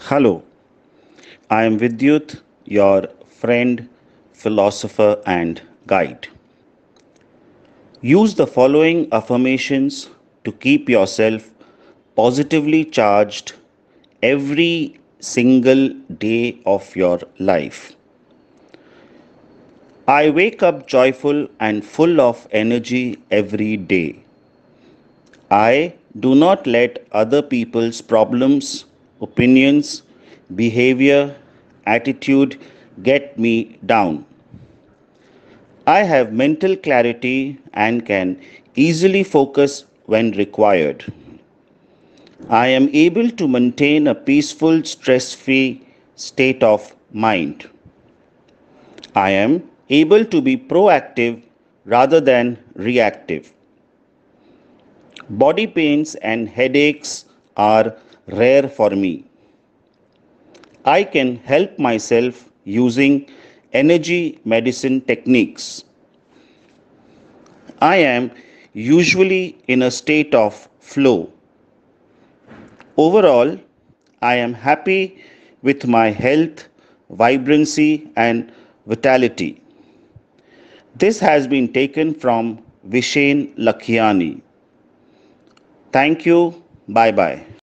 Hello, I am Vidyut, your friend, philosopher, and guide. Use the following affirmations to keep yourself positively charged every single day of your life. I wake up joyful and full of energy every day. I do not let other people's problems, opinions, behavior, attitude get me down. I have mental clarity and can easily focus when required. I am able to maintain a peaceful, stress free state of mind. I am able to be proactive rather than reactive. Body pains and headaches are rare for me. I can help myself using energy medicine techniques. I am usually in a state of flow. Overall, I am happy with my health, vibrancy, and vitality. This has been taken from Vishen Lakhiani. Thank you. Bye bye.